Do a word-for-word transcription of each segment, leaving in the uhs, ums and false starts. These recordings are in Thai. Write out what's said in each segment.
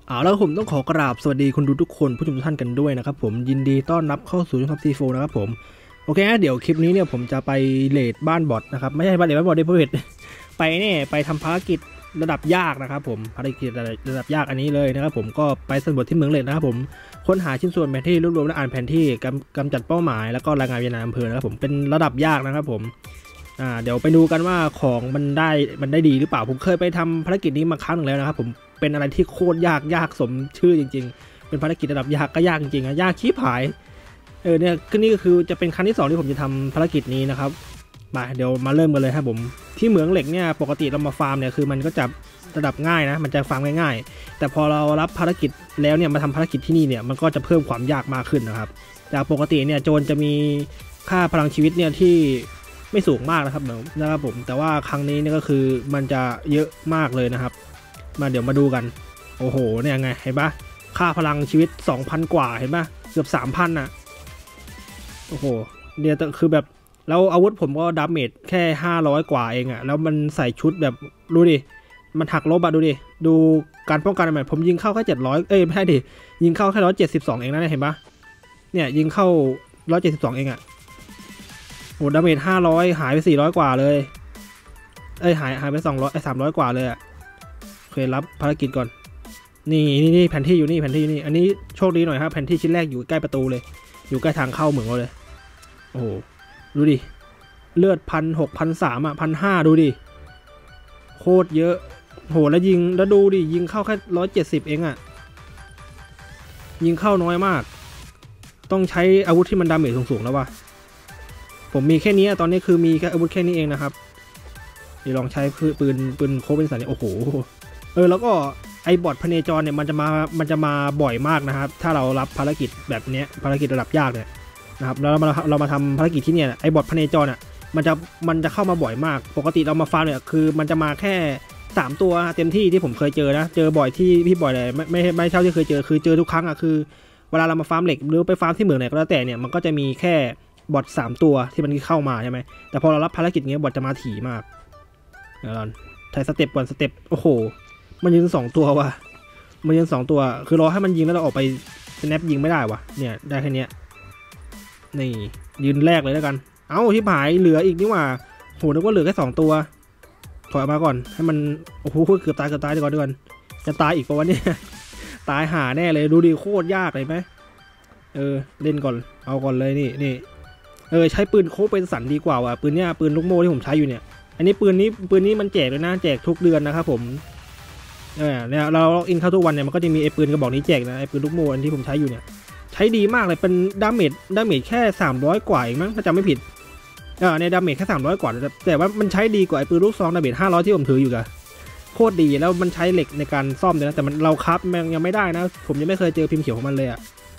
เอาแล้วผมต้องขอกราบสวัสดีคุณดูทุกคนผู้ชมทุกท่านกันด้วยนะครับผมยินดีต้อนรับเข้าสู่ช่องซีโฟนะครับผมโอเคนะเดี๋ยวคลิปนี้เนี่ยผมจะไปเลดบ้านบอทนะครับไม่ใช่บ้านเลดบ้านบอทเดพเวทไปเนี่ยไปทำภารกิจระดับยากนะครับผมภารกิจระดับยากอันนี้เลยนะครับผมก็ไปสำรวจที่เมืองเลดนะครับผมค้นหาชิ้นส่วนแผนที่รวบรวมและอ่านแผนที่กำกำจัดเป้าหมายแล้วก็รายงานวิญญาณอำเภอนะครับผมเป็นระดับยากนะครับผมอ่าเดี๋ยวไปดูกันว่าของมันได้มันได้ดีหรือเปล่าผมเคยไปทำภารกิจนี้มาครั้งหนึ่งแล้วนะครับผมเป็นอะไรที่โคตรยากยากสมชื่อจริงๆเป็นภารกิจระดับยากก็ยากจริงๆนะยากชี้ผายเออเนี่ยก็นี่ก็คือจะเป็นครั้งที่สองที่ผมจะทำภารกิจนี้นะครับมาเดี๋ยวมาเริ่มกันเลยครับผมที่เหมืองเหล็กเนี่ยปกติเรามาฟาร์มเนี่ยคือมันก็จะระดับง่ายนะมันจะฟาร์มง่ายๆแต่พอเรารับภารกิจแล้วเนี่ยมาทำภารกิจที่นี่เนี่ยมันก็จะเพิ่มความยากมากขึ้นนะครับจากปกติเนี่ยโจรจะมีค่าพลังชีวิตเนี่ยที่ไม่สูงมากนะครับนะครับผมแต่ว่าครั้งนี้เนี่ยก็คือมันจะเยอะมากเลยนะครับมาเดี๋ยวมาดูกันโอ้โหเนี่ยไงเห็นปะค่าพลังชีวิต สองพัน กว่าเห็นปะเกือบ สามพัน อ่ะโอ้โหเนี่ยคือแบบแล้วอาวุธผมก็ดาเมจแค่ห้าร้อยกว่าเองอะแล้วมันใส่ชุดแบบดูดิมันหักลบอะดูดิดูการป้องกันแบบผมยิงเข้าแค่เจ็ดร้อยเอ้ยไม่ใช่ดิยิงเข้าแค่ร้อยเจ็ดสิบสองเองนะเห็นปะเนี่ยยิงเข้าร้อยเจ็ดสิบสองเองอะโอ้ดาเมจห้าร้อยหายไปสี่ร้อยกว่าเลยเอ้ยหายหายไปสองร้อยไอ้สามร้อยกว่าเลยอะโอเครับภารกิจก่อนนี่นี่นี่แผนที่อยู่นี่แผนที่นี่อันนี้โชคดีหน่อยครับแผนที่ชิ้นแรกอยู่ใกล้ประตูเลยอยู่ใกล้ทางเข้าเหมืองเราเลยโอ้โหดูดิเลือดพันหกพันสามอ่ะพันห้าดูดิโคตรเยอะโหแล้วยิงแล้วดูดิยิงเข้าแค่ร้อยเจ็ดสิบเองอ่ะยิงเข้าน้อยมากต้องใช้อาวุธที่มันดาเมจสูงๆแล้ววะผมมีแค่นี้ตอนนี้คือมีแค่อาวุธแค่นี้เองนะครับเดี๋ยวลองใช้ปืนปืนโคเป็นสันโอ้โหเออแล้วก็ไอบอทพเนจรเนี่ยมันจะมามันจะมาบ่อยมากนะครับถ้าเรารับภารกิจแบบนี้ภารกิจระดับยากเนี่ยนะครับแล้วเรามาเรามาทำภารกิจที่เนี่ยไอบอทพเนจรอ่ะมันจะมันจะเข้ามาบ่อยมากปกติเรามาฟาร์มเนี่ยคือมันจะมาแค่สามตัวเต็มที่ที่ผมเคยเจอนะเจอบ่อยที่พี่บ่อยเลยไม่ไม่ไม่เท่าที่เคยเจอคือเจอทุกครั้งอ่ะคือเวลาเรามาฟาร์มเหล็กหรือไปฟาร์มที่เหมืองไหนก็แล้วแต่เนี่ยมันก็จะมีแค่บอทสามตัวที่มันเข้ามาใช่ไหมแต่พอเรารับภารกิจเงี้ยบอทจะมาถี่มากเดี๋ยวเราถ่ายสเต็ปก่อนสเต็ปโอ้โหมันยืนสองตัวว่ะมันยืนสองตัวคือรอให้มันยิงแล้วเราออกไปสแนปยิงไม่ได้วะเนี่ยได้แค่นี้นี่ยืนแรกเลยแล้วกันเอ้าที่หายเหลืออีกนี่ว่าโหนึกว่าเหลือแค่สองตัวถอยออกมาก่อนให้มันโอ้โหเกือบตายเกือบตายดีกว่าดีกว่าจะตายอีกปะวะเนี่ยตายหาแน่เลยดูดิโคตรยากเลยไหมเออเล่นก่อนเอาก่อนเลยนี่นี่เออใช้ปืนโคเป็นสันดีกว่าว่ะปืนเนี้ยปืนลูกโม่ที่ผมใช้อยู่เนี่ยอันนี้ปืนนี้ปืนนี้มันแจกเลยนะแจกทุกเดือนนะครับผมเออเนี่ยเราล็อกอินเข้าทุกวันเนี่ยมันก็จะมีไอ้ปืนกระบอกนี้แจกนะไอ้ปืนลูกโม่อันที่ผมใช้อยู่เนี่ยใช้ดีมากเลยเป็นดาเมจดาเมจแค่สามร้อยกว่าเองมั้งถ้าจำไม่ผิดเออในดาเมจแค่สามร้อยกว่าแต่ว่ามันใช้ดีกว่าไอ้ปืนลูกซองดาเมจห้าร้อยที่ผมถืออยู่กันโคตรดีแล้วมันใช้เหล็กในการซ่อมเลยนะแต่มันเราคับมันยังไม่ได้นะผมยังไม่เคยเจอพิมพ์เขียวของมันเลยอะ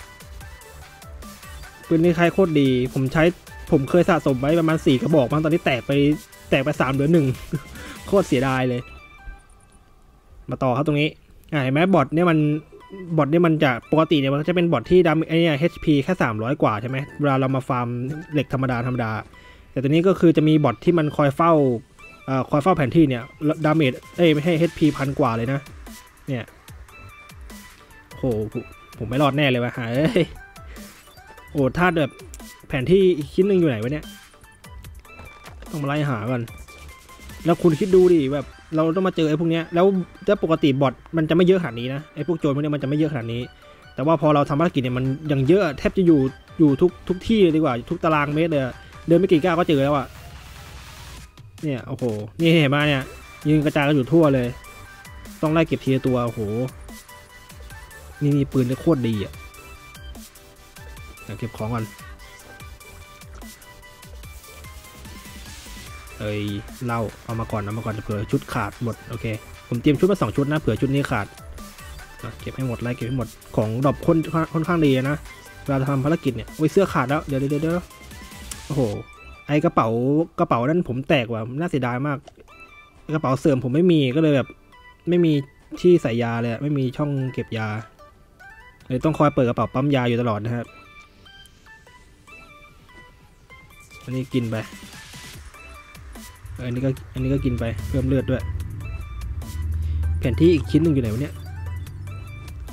ปืนนี้ใช้โคตรดีผมใช้ผมเคยสะสมไว้ประมาณสี่กระบอกบางตอนนี้แตกไปแตกไปสามเหลือหนึ่งโคตรเสียดายเลยมาต่อครับตรงนี้อ่าเห็นไหมบอทเนี่ยมันบอทเนี่ยมันจะปกติเนี่ยมันจะเป็นบอทที่ดาไอ้เนี่ย เอช พี แค่สามร้อยกว่าใช่ไหมเวลาเรามาฟาร์มเหล็กธรรมดาธรรมดาแต่ตัวนี้ก็คือจะมีบอทที่มันคอยเฝ้าอ่าคอยเฝ้าแผนที่เนี่ยดาเมจเอ้ยไม่ให้ เอช พี พันกว่าเลยนะเนี่ยโหผมไม่รอดแน่เลยว่ะหายโอ้ถ้าแบบแผนที่อีกชิ้นหนึ่งอยู่ไหนวะเนี่ยต้องมาไล่หาก่อนแล้วคุณคิดดูดิแบบเราต้องมาเจอไอ้พวกเนี้ยแล้วถ้าปกติบอทมันจะไม่เยอะขนาดนี้นะไอ้พวกโจรพวกนี้มันจะไม่เยอะขนาดนี้แต่ว่าพอเราทำภารกิจเนี่ยมันยังเยอะแทบจะอยู่อยู่ทุกทุกที่เลยดีกว่าทุกตารางเมตรเลยเดินไม่กี่ก้าวก็เจอแล้วอะเนี่ยโอ้โหนี่เห็นไหมเนี่ยยิงกระจายกันอยู่ทั่วเลยต้องไล่เก็บทีละตัวโอ้โหนี่นี่ปืนโคตรดีอะเก็บของก่อนเอ้ยเล่าเอามาก่อนเอามาก่อนเผื่อชุดขาดหมดโอเคผมเตรียมชุดมาสองชุดนะเผื่อชุดนี้ขาดเก็บให้หมดไล่เก็บให้หมดของดรอปคนค่อนข้างดีนะเวลาทำภารกิจเนี่ยโอ้ยเสื้อขาดแล้วเดี๋ยวเดี๋ยวเดี๋ยวโอ้โหไอกระเป๋ากระเป๋านั้นผมแตกว่ะน่าเสียดายมากกระเป๋าเสริมผมไม่มีก็เลยแบบไม่มีที่ใส่ยาเลยไม่มีช่องเก็บยาเลยต้องคอยเปิดกระเป๋าปั๊มยาอยู่ตลอดนะครับอันนี้กินไปอันนี้ก็อันนี้ก็กินไปเพิ่มเลือดด้วยแผนที่อีกชิ้นหนึ่งอยู่ไหนวะเนี่ย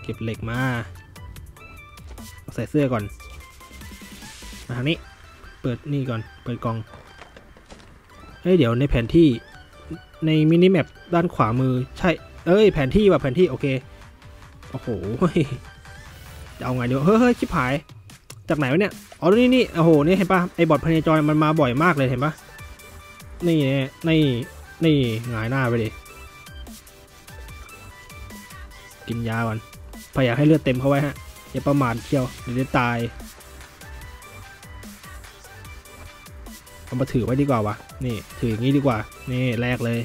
ก็บเหล็กมาใส่เสื้อก่อนมาทางนี้เปิดนี่ก่อนเปิดกล่องเฮ้ยเดี๋ยวในแผนที่ในมินิแมปด้านขวามือใช่เอ้ยแผนที่ว่ะแผนที่โอเคโอ้โหจะเอาไงเดี๋ยวเฮ้ยชิบหายจากไหนวะเนี่ยอ๋อนี่นี่โอ้โหนี่เห็นปะไอ้บอทพเนจรมันมาบ่อยมากเลยเห็นปะนี่นี่นี่หงายหน้าไปดิกินยาก่อนพยายามให้เลือดเต็มเข้าไว้ฮะอย่าประมาทเชียวเดี๋ยวจะตายเอามาถือไว้ดีกว่าวะนี่ถืออย่างนี้ดีกว่านี่แรกเลย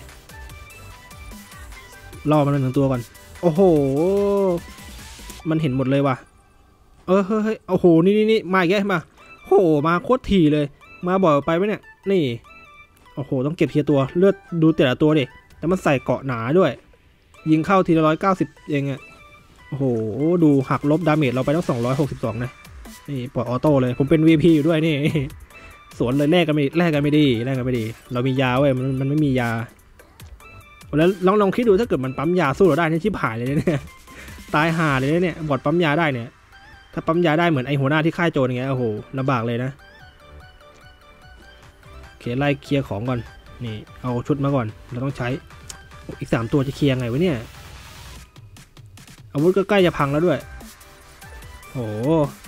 ล่อมันหนึ่งตัวก่อนโอ้โหมันเห็นหมดเลยว่ะเออเฮ้ยโอ้โหนี่นี่นี่มาอีกแล้วมาโอ้โหมาโคตรถี่เลยมาบ่อยไปไหมเนี่ยนี่โอ้โหต้องเก็บเทียตัวเลือดดูแต่ละตัวดิแล้วมันใส่เกาะหนาด้วยยิงเข้าทีละร้อยเก้าสิบเองอะโอ้โหดูหักลบดาเมจเราไปต้องสองร้อยหกสิบสองนะนี่ปล่อยออโต้เลยผมเป็น วี พี อยู่ด้วยนี่สวนเลยแลกกันไม่แลกกันไม่ดีแลกกันไม่ดีเรามียาเว้ยมันมันไม่มียาแล้วลองลองคิดดูถ้าเกิดมันปั๊มยาสู้เราได้นี่ชิบหายเลยเนี่ยตายห่าเลยเนี่ยบอดปั๊มยาได้เนี่ยถ้าปั๊มยาได้เหมือนไอหัวหน้าที่ค่ายโจรอย่างเงี้ยโอ้โหลำบากเลยนะโอเคไล่เคลียร์ของก่อนนี่เอาชุดมาก่อนเราต้องใช้อีกสามตัวจะเคลียร์ไงวะเนี่ยอาวุธก็ใกล้จะพังแล้วด้วยโอ้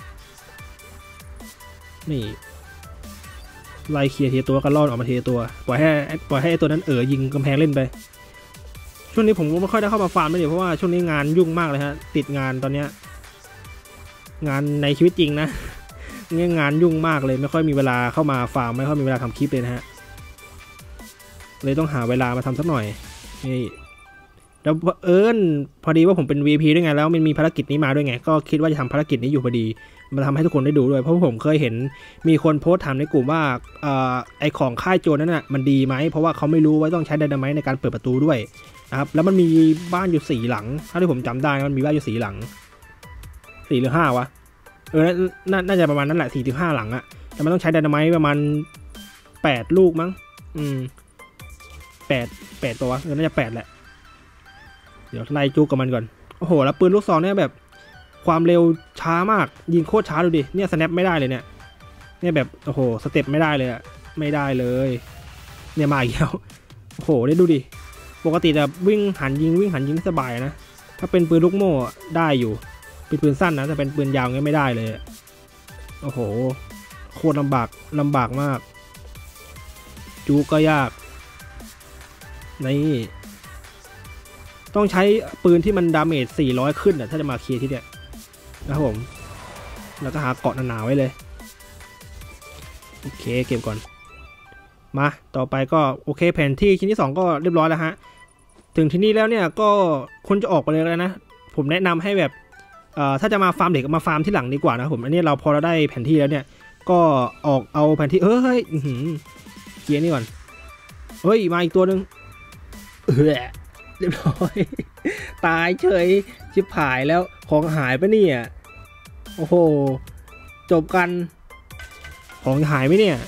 นี่ไล่เคลียร์ทีตัวก็ล่อออกมาทีตัวปล่อยให้ปล่อยให้ตัวนั้นเออยิงกำแพงเล่นไปช่วงนี้ผมไม่ค่อยได้เข้ามาฟาร์มเลยเพราะว่าช่วงนี้งานยุ่งมากเลยฮะติดงานตอนเนี้ยงานในชีวิตจริงนะเนี่ยงานยุ่งมากเลยไม่ค่อยมีเวลาเข้ามาฟาร์มไม่ค่อยมีเวลาทำคลิปเลยนะฮะเลยต้องหาเวลามาทำสักหน่อยนี่แล้วเอิญพอดีว่าผมเป็น วี พี ด้วยไงแล้วมันมีภารกิจนี้มาด้วยไงก็คิดว่าจะทำภารกิจนี้อยู่พอดีมาทำให้ทุกคนได้ดูด้วยเพราะผมเคยเห็นมีคนโพสต์ถามในกลุ่มว่าเอ่อไอของค่ายโจรนั้นน่ะมันดีไหมเพราะว่าเขาไม่รู้ว่าต้องใช้ไดนาไมต์ในการเปิดประตูด้วยนะครับแล้วมันมีบ้านอยู่สี่หลังถ้าที่ผมจำได้มันมีบ้านอยู่สี่หลังสี่หรือห้าวะเออน่าจะประมาณนั้นแหละสี่ถึงห้าหลังอะแต่มันต้องใช้ไดนาไมต์ประมาณแปดลูกมั้งอืมแปดแปดตัวเออน่าจะแปดแหละเดี๋ยวไล่จูกับมันก่อนโอ้โหแล้วปืนลูกซองเนี่ยแบบความเร็วช้ามากยิงโคตรช้าดูดิเนี่ยสแนปไม่ได้เลยเนี่ยเนี่ยแบบโอ้โหสเต็ปไม่ได้เลยอะไม่ได้เลยเนี่ยมาอีกแล้วโอ้โหได้ดูดิปกติจะวิ่งหันยิงวิ่งหันยิงสบายนะถ้าเป็นปืนลูกโม่ได้อยู่เป็นปืนสั้นนะแต่เป็นปืนยาวเงี้ยไม่ได้เลยโอ้โหโคตรลำบากลำบากมากจูก็ยากนี่ต้องใช้ปืนที่มันดาเมจสี่ร้อยขึ้นอ่ะถ้าจะมาเคลียร์ที่เนี่ยนะครับผมแล้วก็หาเกาะหนาๆไว้เลยโอเคเก็บก่อนมาต่อไปก็โอเคแผนที่ชิ้นที่สองก็เรียบร้อยแล้วฮะถึงที่นี่แล้วเนี่ยก็คุณจะออกไปเลยแล้วนะผมแนะนำให้แบบเอ่อถ้าจะมาฟาร์มเด็กมาฟาร์มที่หลังดีกว่านะผมอันนี้เราพอเราได้แผนที่แล้วเนี่ยก็ออกเอาแผนที่เฮ้ยเคลียร์นี่ก่อนเฮ้ยมาอีกตัวหนึ่งเออเรียบร้อยตายเฉยชิบหายแล้วของหายไปเนี่ยโอ้โหจบกันของหายไหมเนี่ย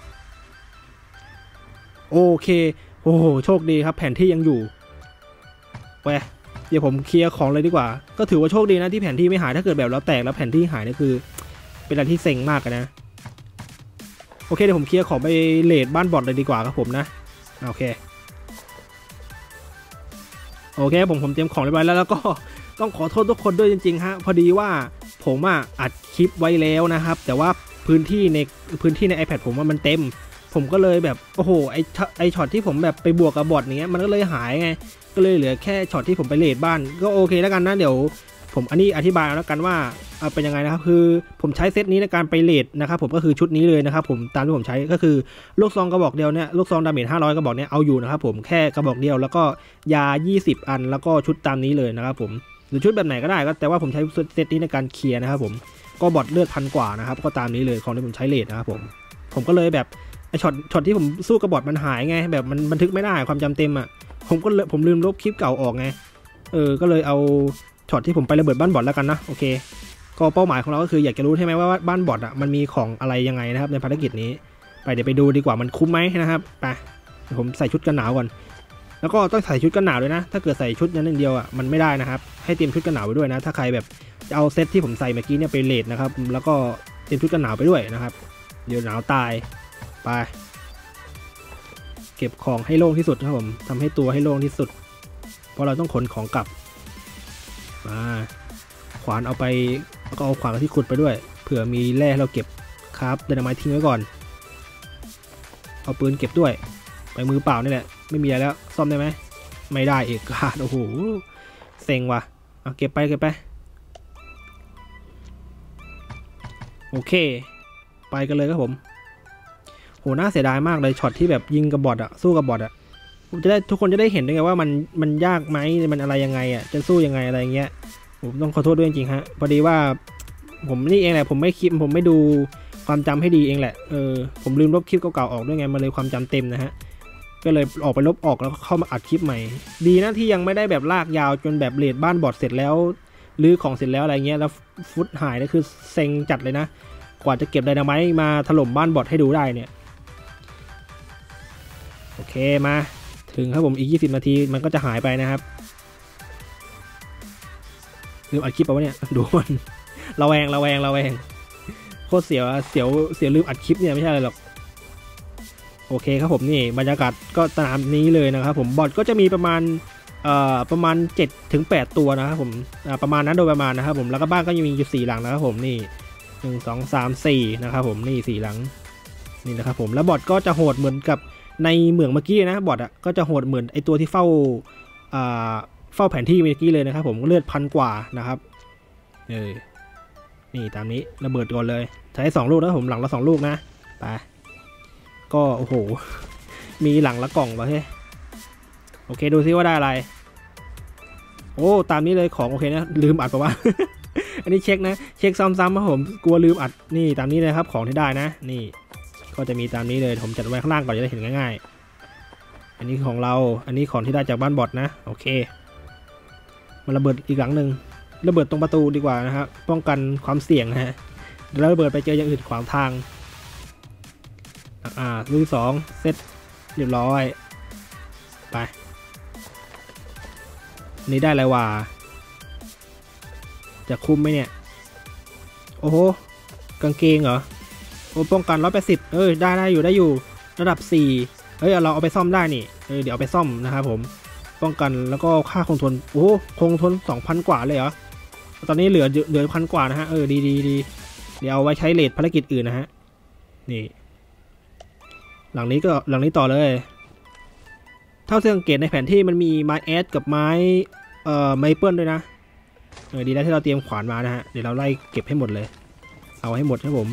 โอเคโอ้โหโชคดีครับแผนที่ยังอยู่ไปเดี๋ยวผมเคลียร์ของเลยดีกว่าก็ถือว่าโชคดีนะที่แผนที่ไม่หายถ้าเกิดแบบเราแตกแล้วแผนที่หายนี่คือเป็นอะไรที่เซ็งมากนะโอเคเดี๋ยวผมเคลียร์ของไปเลดบ้านบอทเลยดีกว่าครับผมนะโอเคโอเคผมผมเตรียมของเรียบร้อยแล้วแล้วก็ต้องขอโทษทุกคนด้วยจริงๆฮะพอดีว่าผมอ่ะอัดคลิปไว้แล้วนะครับแต่ว่าพื้นที่ในพื้นที่ใน iPad ผมว่ามันเต็มผมก็เลยแบบโอ้โหไอไอช็อตที่ผมแบบไปบวกกับบอทเนี้ยมันก็เลยหายไงก็เลยเหลือแค่ช็อตที่ผมไปเลดบ้านก็โอเคแล้วกันนะเดี๋ยวผมอันนี้อธิบายแล้วกันว่าเป็นยังไงนะครับคือผมใช้เซตนี้ในการไปเลดนะครับผมก็คือชุดนี้เลยนะครับผมตามที่ผมใช้ก็คือลูกซองกระบอกเดียวเนี่ยลูกซองดาเมจห้าร้อยกระบอกเนี่ยเอาอยู่นะครับผมแค่กระบอกเดียวแล้วก็ยายี่สิบอันแล้วก็ชุดตามนี้เลยนะครับผมหรือชุดแบบไหนก็ได้ก็แต่ว่าผมใช้เซตนี้ในการเคลียร์นะครับผมก็บอทเลือดพันกว่านะครับก็ตามนี้เลยของที่ผมใช้เลดนะครับผมผมก็เลยแบบไอช็อตช็อตที่ผมสู้กับบอทมันหายไงแบบมันบันทึกไม่ได้ความจำเต็มอ่ะผมก็ผมลืมลบคลิปเก่าออกไงเออก็เลยเอาช็อตที่ผมไประเบิดบ้านบอทแล้วกันนะโอเคก็เป้าหมายของเราก็คืออยากจะรู้ใช่ไหมว่าบ้านบอทอ่ะมันมีของอะไรยังไงนะครับในภารกิจนี้ไปเดี๋ยวไปดูดีกว่ามันคุ้มไหมนะครับไปผมใส่ชุดกันหนาวก่อนแล้วก็ต้องใส่ชุดกันหนาวด้วยนะถ้าเกิดใส่ชุดนั้นอย่างเดียวอ่ะมันไม่ได้นะครับให้เตรียมชุดกันหนาวไปด้วยนะถ้าใครแบบจะเอาเซตที่ผมใส่เมื่อกี้เนี่ยไปเลทนะครับแล้วก็เตรียมชุดกันหนาวไปด้วยนะครับเดี๋ยวหนาวตายไปเก็บของให้โล่งที่สุดครับผมทำให้ตัวให้โล่งที่สุดเพราะเราต้องขนของกลับมาขวานเอาไปแล้วก็เอาขวานที่ขุดไปด้วยเผื่อมีแร่เราเก็บครับไดนาไมต์ทิ้งไว้ก่อนเอาปืนเก็บด้วยไปมือเปล่านี่แหละไม่มีอะไรแล้วซ่อมได้ไหมไม่ได้เอกขาดโอ้โหเซ็งว่ะเอาเก็บไปเก็บไปโอเคไปกันเลยครับผมโหน่าเสียดายมากเลยช็อตที่แบบยิงกับบอทอะสู้กับบอทอะผมจะได้ทุกคนจะได้เห็นด้วยไงว่ามันมันยากไหมมันอะไรยังไงอะจะสู้ยังไงอะไรเงี้ยผมต้องขอโทษด้วยจริงๆฮะพอดีว่าผมนี่เองแหละผมไม่คลิปผมไม่ดูความจำให้ดีเองแหละเออผมลืมลบคลิปเก่าๆออกด้วยไงมาเลยความจำเต็มนะฮะก็เลยออกไปลบออกแล้วเข้ามาอัดคลิปใหม่ดีนะที่ยังไม่ได้แบบลากยาวจนแบบเลดบ้านบอทเสร็จแล้วลื้อของเสร็จแล้วอะไรเงี้ยแล้วฟุตหายนี่คือเซ็งจัดเลยนะกว่าจะเก็บไดนาไมต์มาถล่มบ้านบอทให้ดูได้เนี่ยโอเคมาถึงครับผมอีกยี่สิบนาทีมันก็จะหายไปนะครับลืมอัดคลิปไปวะเนี่ยดูมันระแวงระแวงระแวงโคตรเสียวเสียวเสียวลืมอัดคลิปเนี่ยไม่ใช่อะไรหรอกโอเคครับผมนี่บรรยากาศก็ตามนี้เลยนะครับผมบอทก็จะมีประมาณเอ่อประมาณเจ็ดถึงแปดตัวนะครับผมประมาณนั้นโดยประมาณนะครับผมแล้วก็บ้านก็ยังมีอยู่สี่หลังนะครับผมนี่หนึ่ง สอง สาม สี่นะครับผมนี่สี่หลังนี่นะครับผมแล้วบอทก็จะโหดเหมือนกับในเหมืองเมื่อกี้นะบอทอ่ะก็จะโหดเหมือนไอตัวที่เฝ้าอ่าเฝ้าแผนที่เมื่อกี้เลยนะครับผมเลือดพันกว่านะครับเออนี่ตามนี้ระเบิดก่อนเลยใช้สองลูกนะผมหลังละสองลูกนะไปก็โอ้โหมีหลังละกล่องวะเฮ้ยโอเคดูซิว่าได้อะไรโอ้ตามนี้เลยของโอเคนะลืมอัดปะวะ อันนี้เช็คนะเช็คซ้ำๆครับผมกลัวลืมอัดนี่ตามนี้เลยครับของที่ได้นะนี่ก็จะมีตามนี้เลยผมจัดไว้ข้างล่างก่อนจะได้เห็นง่ายๆอันนี้ของเราอันนี้ของที่ได้จากบ้านบอทนะโอเคมันระเบิดอีกหลังหนึ่งระเบิดตรงประตูดีกว่านะครับป้องกันความเสี่ยงนะฮะแล้วระเบิดไปเจออย่างอื่นขวางทางอ่าลูกสองเซตเรียบร้อยไปนี่ได้อะไรวะจะคุ้มไหมเนี่ยโอ้โหกางเกงเหรอโอ้ป้องกันร้อยแปดสิบเออได้ได้อยู่ได้อยู่ระดับสี่เฮ้ยเราเอาไปซ่อมได้นี่เออเดี๋ยวเอาไปซ่อมนะครับผมป้องกันแล้วก็ค่าคงทนโอ้คงทน สองพัน กว่าเลยเหรอตอนนี้เหลือเหลือพันกว่านะฮะเออดีดีดีเดี๋ยวเอาไว้ใช้เลทภารกิจอื่นนะฮะนี่หลังนี้ก็หลังนี้ต่อเลยเท่าที่สังเกตในแผนที่มันมีไม้แอดกับไม้เอ่อไมเปิลด้วยนะเออดีแล้วที่เราเตรียมขวานมานะฮะเดี๋ยวเราไล่เก็บให้หมดเลยเอาให้หมดครับผม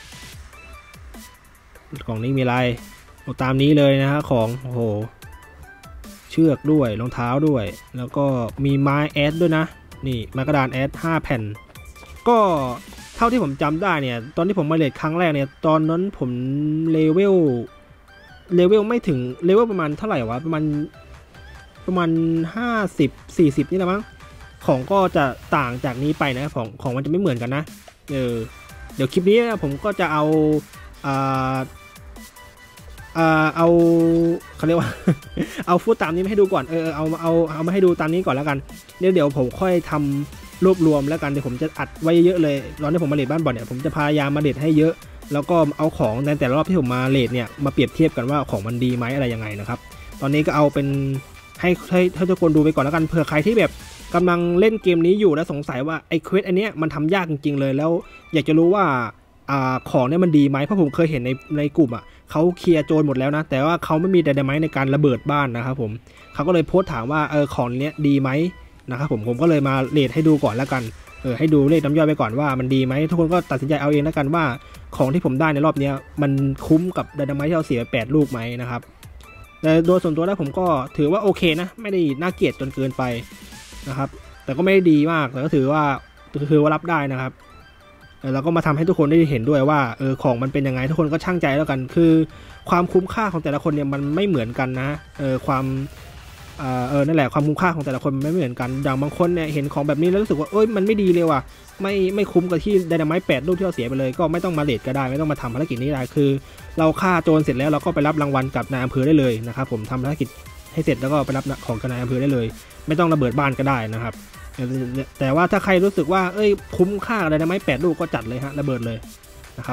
กล่องนี้มีอะไรเอาตามนี้เลยนะฮะของโอ้โหเชือกด้วยรองเท้าด้วยแล้วก็มีไม้แอดด้วยนะนี่ไม้กระดานแอดห้าแผ่นก็เท่าที่ผมจำได้เนี่ยตอนที่ผมมาเลทครั้งแรกเนี่ยตอนนั้นผมเลเวลเลเวลไม่ถึงเลเวลประมาณเท่าไหร่วะประมาณประมาณห้าสิบ สี่สิบนี่แหละมั้งของก็จะต่างจากนี้ไปนะของของมันจะไม่เหมือนกันนะเออเดี๋ยวคลิปนี้ผมก็จะเอาอ่าอ่าเอาเขาเรียกว่า เอาฟุตตามนี้มาให้ดูก่อนเออเอาเอาเอามาให้ดูตามนี้ก่อนแล้วกันเดี๋ยวเดี๋ยวผมค่อยทำรวบรวมแล้วกันเดี๋ยวผมจะอัดไว้เยอะเลยตอนที่ผมมาเลทบ้านบอทเนี่ยผมจะพยายามมาเลทให้เยอะแล้วก็เอาของในแต่ละรอบที่ผมมาเลทเนี่ยมาเปรียบเทียบกันว่าของมันดีไหมอะไรยังไงนะครับตอนนี้ก็เอาเป็นให้ให้ให้ทุกคนดูไปก่อนแล้วกันเผื่อใครที่แบบกำลังเล่นเกมนี้อยู่แล้วสงสัยว่าไอ้เควสอันเนี้ยมันทำยากจริงๆเลยแล้วอยากจะรู้ว่าอ่าของเนี่ยมันดีไหมเพราะผมเคยเห็นในในกลุ่มอ่ะเขาเคลียร์โจรหมดแล้วนะแต่ว่าเขาไม่มีไดนาไมต์ในการระเบิดบ้านนะครับผมเขาก็เลยโพสต์ถามว่าเออของเนี้ยดีไหมนะครับผมผมก็เลยมาเลทให้ดูก่อนแล้วกันเออให้ดูเลขน้ำย่อยไปก่อนว่ามันดีไหมทุกคนก็ตัดสินใจเอาเองแล้วกันว่าของที่ผมได้ในรอบนี้มันคุ้มกับไดนาไมต์ที่เราเสียไปแปดลูกไหมนะครับแต่โดยส่วนตัวแล้วผมก็ถือว่าโอเคนะไม่ได้น่าเกลียดจนเกินไปนะครับแต่ก็ไม่ได้ดีมากแต่ก็ถือว่าถือว่ารับได้นะครับแล้วก็มาทำให้ทุกคนได้เห็นด้วยว่าเออของมันเป็นยังไงทุกคนก็ช่างใจแล้วกันคือความคุ้มค่าของแต่ละคนเนี่ยมันไม่เหมือนกันนะเออความเออเออนั่นแหละความคุ้มค่าของแต่ละคนไม่เหมือนกันอย่างบางคนเนี่ยเห็นของแบบนี้แล้วรู้สึกว่าเอ้ยมันไม่ดีเลยว่ะไม่ไม่คุ้มกับที่ไดนาไมต์แปดลูกที่เราเสียไปเลยก็ไม่ต้องมาเลทก็ได้ไม่ต้องมาทำภารกิจนี้ได้คือเราฆ่าโจรเสร็จแล้วเราก็ไปรับรางวัลกับนายอำเภอได้เลยนะครับผมทำภารกิจให้เสร็จแล้วก็ไปรับของกับนายอำเภอได้เลยไม่ต้องระเบิดบ้านก็ได้นะครับแต่ว่าถ้าใครรู้สึกว่าเอ้ยคุ้มค่าอะไรนะไม้แปดลูกก็จัดเลยฮะระเบิดเลยนะครับ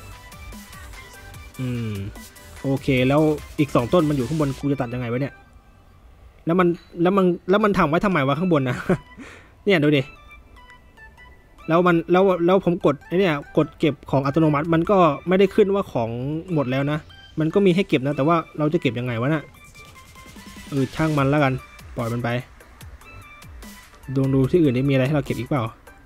อืมโอเคแล้วอีกสองต้นมันอยู่ข้างบนกูจะตัดยังไงวะเนี่ยแล้วมันแล้วมันแล้วมันทำไว้ทำไมวะข้างบนนะ เนี่ยดูดิแล้วมันแล้วแล้วผมกดไอ้นี่กดเก็บของอัตโนมัติมันก็ไม่ได้ขึ้นว่าของหมดแล้วนะมันก็มีให้เก็บนะแต่ว่าเราจะเก็บยังไงวะน่ะเออช่างมันแล้วกันปล่อยมันไปดูดูที่อื่นนี่มีอะไรให้เราเก็บอีกเปล่า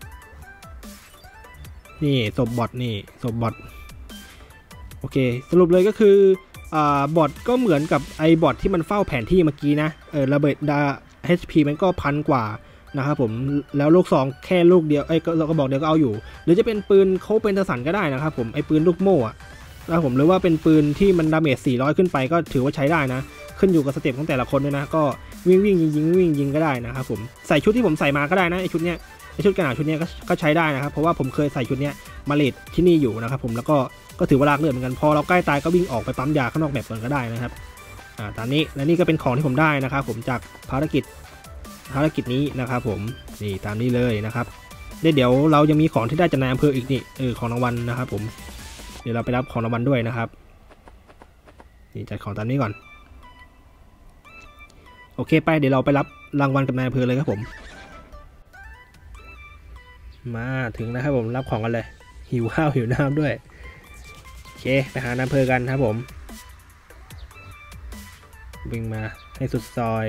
นี่ศพบอทนี่ศพบอทโอเคสรุปเลยก็คืออ่าบอทก็เหมือนกับไอ้บอทที่มันเฝ้าแผนที่เมื่อกี้นะเออระเบิดดา เอช พี มันก็พันกว่านะครับผมแล้วลูกซองแค่ลูกเดียวไอ้เราก็บอกเดียวก็เอาอยู่หรือจะเป็นปืนโคเป็นทสันก็ได้นะครับผมไอ้ปืนลูกโม่อะนะครับผมหรือว่าเป็นปืนที่มันดาเมจสี่ร้อยขึ้นไปก็ถือว่าใช้ได้นะขึ้นอยู่กับสเต็ปของแต่ละคนด้วยนะก็วิ่งวิ่งยิงยิงวิ่งยิงก็ได้นะครับผมใส่ชุดที่ผมใส่มาก็ได้นะไอ้ชุดเนี้ยไอ้ชุดกันหนาวชุดเนี้ยก็ใช้ได้นะครับเพราะว่าผมเคยใส่ชุดเนี้ยมาเลทที่นี่อยู่นะครับผมแล้วก็ก็ถือว่าลากเลือดเหมือนกันพอเราใกล้ตายก็วิ่งออกไปปั๊มยาข้างนอกแบบก่อนก็ได้นะครับอ่าตามนี้และนี่ก็เป็นของที่ผมได้นะครับผมจากภารกิจภารกิจนี้นะครับผมนี่ตามนี้เลยนะครับเดี๋ยวเรายังมีของที่ได้จากนายอำเภออีกนี่เออของรางวัลนะครับผมเดี๋ยวเราไปรับของรางวัลด้วยนะครับนี่จัดของตามนี้ก่อนโอเคไปเดี๋ยวเราไปรับรางวัลกับนายอำเภอเลยครับผมมาถึงแล้วครับผมรับของกันเลยหิวข้าวหิวน้ำด้วยโอเคไปหานายอำเภอกันครับผมวิ่งมาให้สุดซอย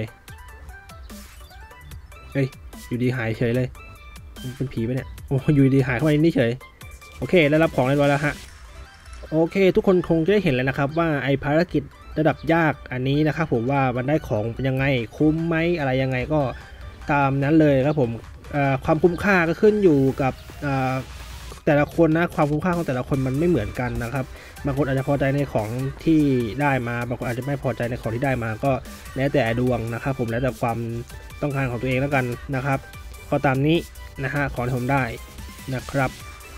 เฮ้ยอยู่ดีหายเฉยเลยเป็นผีไปเนี่ยโอ้อยู่ดีหายเข้าไปนี่เฉยโอเคแล้วรับของเรียบร้อยแล้วฮะโอเคทุกคนคงจะได้เห็นแล้วนะครับว่าไอภารกิจระดับยากอันนี้นะครับผมว่ามันได้ของเป็นยังไงคุ้มไหมอะไรยังไงก็ตามนั้นเลยครับผมความคุ้มค่าก็ขึ้นอยู่กับแต่ละคนนะความคุ้มค่าของแต่ละคนมันไม่เหมือนกันนะครับบางคนอาจจะพอใจในของที่ได้มาบางคนอาจจะไม่พอใจในของที่ได้มาก็แล้วแต่ดวงนะครับผมแล้วแต่ความต้องการของตัวเองแล้วกันนะครับก็ตามนี้นะฮะของที่ผมได้นะครับ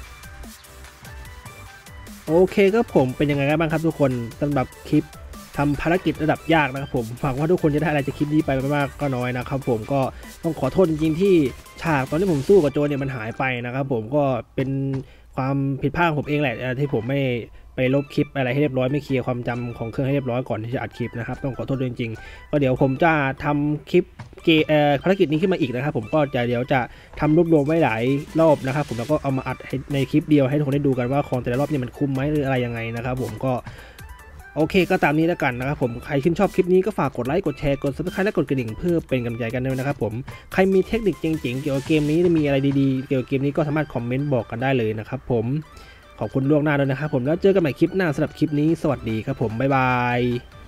โอเคก็ผมเป็นยังไงกันบ้างครับทุกคนสำหรับคลิปทำภารกิจระดับยากนะครับผมหวังว่าทุกคนจะได้อะไรจากคลิปนี้ไปไม่มากก็น้อยนะครับผมก็ต้องขอโทษจริงๆที่ฉากตอนที่ผมสู้กับโจรเนี่ยมันหายไปนะครับผมก็เป็นความผิดพลาดของผมเองแหละที่ผมไม่ไปลบคลิปอะไรให้เรียบร้อยไม่เคลียร์ความจำของเครื่องให้เรียบร้อยก่อนที่จะอัดคลิปนะครับต้องขอโทษจริงๆก็เดี๋ยวผมจะทำคลิปเกมภารกิจนี้ขึ้นมาอีกนะครับผมก็จะเดี๋ยวจะทำรวบรวมไว้หลายรอบนะครับผมแล้วก็เอามาอัดในคลิปเดียวให้ทุกคนได้ดูกันว่าของแต่ละรอบเนี่ยมันคุ้มไหมหรืออะไรยังไงนะครับผมก็โอเคก็ตามนี้แล้วกันนะครับผมใครชื่นชอบคลิปนี้ก็ฝากกดไลค์กดแชร์กดซับสไครต์และกดกระดิ่งเพื่อเป็นกำลังใจกันด้วยนะครับผมใครมีเทคนิคเจ๋งๆเกี่ยวกับเกมนี้มีอะไรดีๆเกี่ยวกับเกมนี้ก็สามารถคอมเมนต์บอกกันได้เลยนะครับผมขอบคุณล่วงหน้าด้วยนะครับผมแล้วเจอกันใหม่คลิปหน้าสำหรับคลิปนี้สวัสดีครับผมบ๊ายบาย